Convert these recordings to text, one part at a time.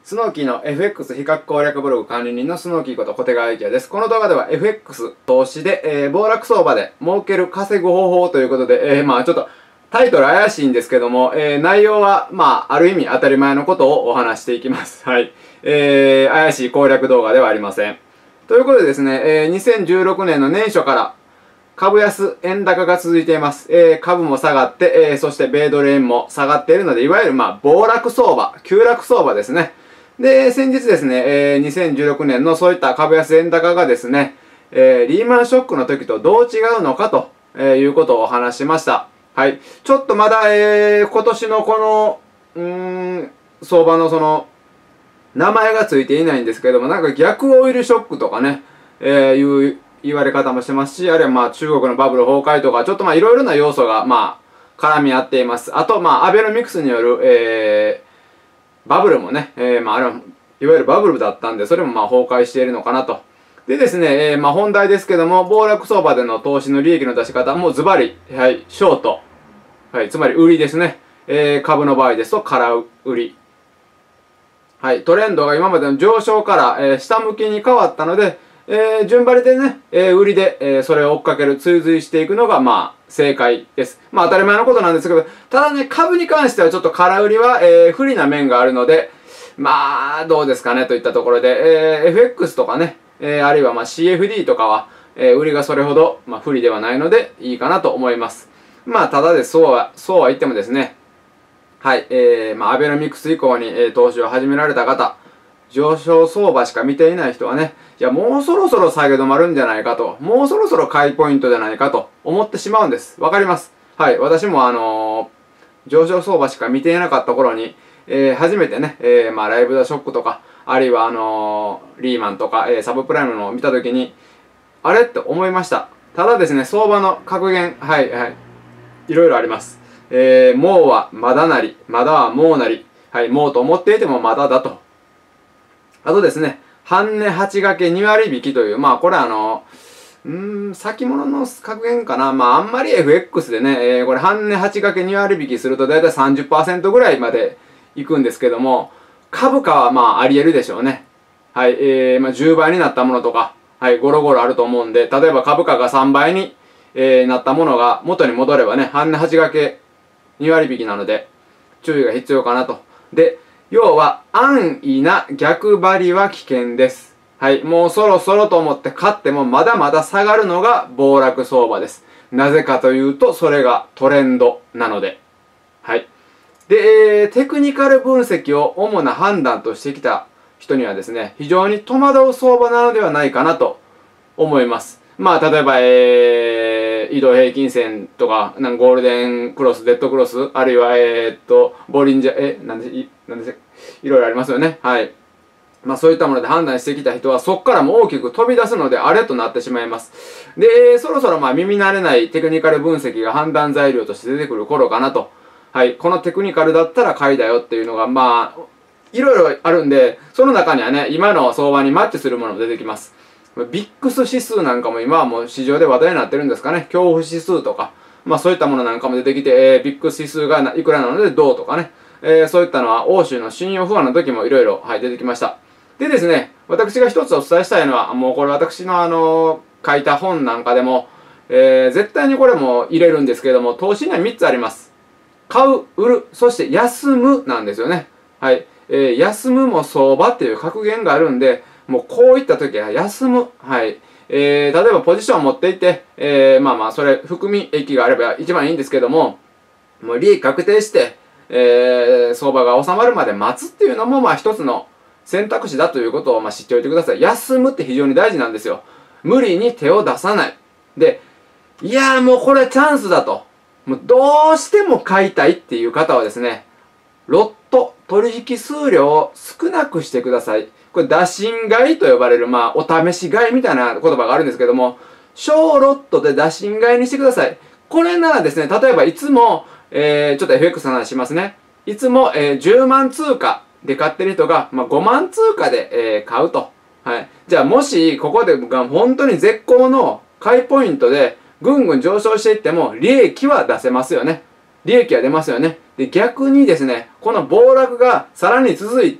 スノーキーの FX 比較攻略ブログ管理人のスノーキーこと小手川幸也です。この動画では FX 投資で、暴落相場で儲ける稼ぐ方法ということで、ちょっとタイトル怪しいんですけども、内容はある意味当たり前のことをお話していきます。はい。怪しい攻略動画ではありません。ということでですね、2016年の年初から株安円高が続いています。株も下がって、そして米ドル円も下がっているので、いわゆる暴落相場、急落相場ですね。で、先日ですね、2016年のそういった株安円高がですね、リーマンショックの時とどう違うのかと、いうことをお話しました。はい。ちょっとまだ、今年のこの、相場のその、名前がついていないんですけども、なんか逆オイルショックとかね、いう言われ方もしてますし、あるいは中国のバブル崩壊とか、ちょっといろいろな要素が絡み合っています。あとアベノミクスによる、バブルもね、あれはいわゆるバブルだったんで、それも崩壊しているのかなと。でですね、本題ですけども、暴落相場での投資の利益の出し方もズバリ、はい、ショート。はい、つまり売りですね。株の場合ですと、空売り。はい、トレンドが今までの上昇から、下向きに変わったので、順張りでね、売りで、それを追っかける、追随していくのが、正解です。当たり前のことなんですけど、ただね、株に関してはちょっと空売りは、不利な面があるので、どうですかねといったところで、FX とかね、あるいはCFD とかは、売りがそれほど、不利ではないので、いいかなと思います。ただでそうは言ってもですね、はい、アベノミクス以降に、投資を始められた方、上昇相場しか見ていない人はね、いや、もうそろそろ下げ止まるんじゃないかと、もうそろそろ買いポイントじゃないかと思ってしまうんです。わかります。はい、私も上昇相場しか見ていなかった頃に、初めてね、ライブダショックとか、あるいはリーマンとか、サブプライムのを見たときに、あれって思いました。ただですね、相場の格言、いろいろあります。もうはまだなり、まだはもうなり、はい、もうと思っていてもまだだと。あとですね、半値8掛け2割引きという、これ先物の格言かな。あんまり FX でね、これ半値8掛け2割引きするとだいたい 30% ぐらいまでいくんですけども、株価はあり得るでしょうね。はい、10倍になったものとか、はい、ゴロゴロあると思うんで、例えば株価が3倍に、なったものが元に戻ればね、半値8掛け2割引きなので、注意が必要かなと。で、要は、安易な逆張りは危険です。はい。もうそろそろと思って買ってもまだまだ下がるのが暴落相場です。なぜかというと、それがトレンドなので。はい。で、テクニカル分析を主な判断としてきた人にはですね、非常に戸惑う相場なのではないかなと思います。例えば、移動平均線とか、ゴールデンクロス、デッドクロス、あるいは、ボリンジャー、いろいろありますよね。はい。そういったもので判断してきた人は、そこからも大きく飛び出すので、あれとなってしまいます。で、そろそろ耳慣れないテクニカル分析が判断材料として出てくる頃かなと。はい。このテクニカルだったら買いだよっていうのが、いろいろあるんで、その中にはね、今の相場にマッチするものも出てきます。ビックス指数なんかも今はもう市場で話題になってるんですかね。恐怖指数とか。そういったものなんかも出てきて、ビックス指数がいくらなのでどうとかね。そういったのは欧州の信用不安の時もいろいろ出てきました。でですね、私が一つお伝えしたいのは、もうこれ私の書いた本なんかでも、絶対にこれも入れるんですけれども、投資には3つあります。買う、売る、そして休むなんですよね。はい。休むも相場っていう格言があるんで、もうこういった時は休む。はい。例えばポジションを持っていて、それ含み益があれば一番いいんですけども、もう利益確定して、相場が収まるまで待つっていうのも一つの選択肢だということを知っておいてください。休むって非常に大事なんですよ。無理に手を出さない。で、いやーもうこれチャンスだと。もうどうしても買いたいっていう方はですね、ロット、取引数量を少なくしてください。これ、打診買いと呼ばれる、お試し買いみたいな言葉があるんですけども、小ロットで打診買いにしてください。これならですね、例えばいつも、ちょっと FX の話しますね。いつも、10万通貨で買ってる人が、5万通貨で、買うと。はい。じゃあ、もし、ここで本当に絶好の買いポイントで、ぐんぐん上昇していっても、利益は出せますよね。利益は出ますよね。で、逆にですね、この暴落がさらに続いて、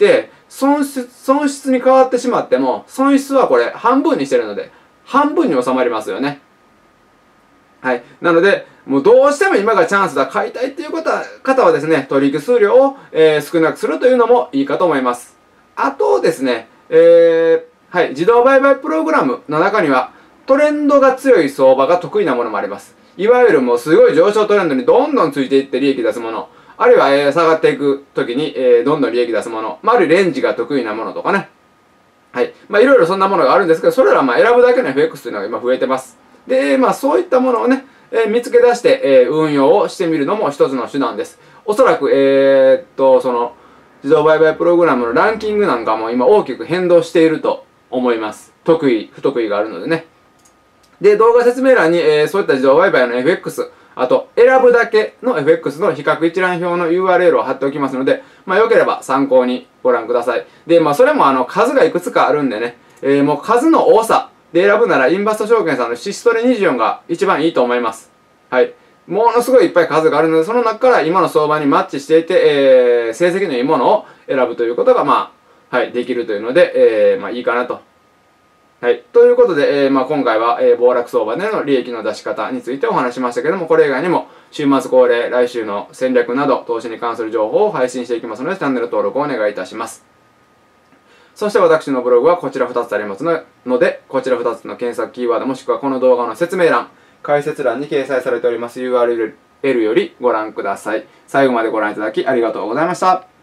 損失に変わってしまっても、損失はこれ半分にしてるので、半分に収まりますよね。はい。なので、もうどうしても今がチャンスだ、買いたいっていう方はですね、取引数量を、少なくするというのもいいかと思います。あとですね、はい、自動売買プログラムの中には、トレンドが強い相場が得意なものもあります。いわゆるもうすごい上昇トレンドにどんどんついていって利益出すもの、あるいは、下がっていく時に、どんどん利益出すもの、あるいはレンジが得意なものとかね。はい。いろいろそんなものがあるんですけど、それらは選ぶだけの FX というのが今増えてます。で、そういったものをね、見つけ出して、運用をしてみるのも一つの手段です。おそらく、その、自動売買プログラムのランキングなんかも今大きく変動していると思います。得意、不得意があるのでね。で、動画説明欄に、そういった自動売買の FX、あと、選ぶだけの FX の比較一覧表の URL を貼っておきますので、よければ参考にご覧ください。で、それも数がいくつかあるんでね、もう数の多さで選ぶなら、インバスト証券さんのシストレ24が一番いいと思います。はい。ものすごいいっぱい数があるので、その中から今の相場にマッチしていて、成績のいいものを選ぶということが、はい、できるというので、いいかなと。はい。ということで、今回は、暴落相場での利益の出し方についてお話しましたけども、これ以外にも、週末恒例、来週の戦略など、投資に関する情報を配信していきますので、チャンネル登録をお願いいたします。そして私のブログはこちら2つありますので、こちら2つの検索キーワードもしくはこの動画の説明欄、解説欄に掲載されております URL よりご覧ください。最後までご覧いただきありがとうございました。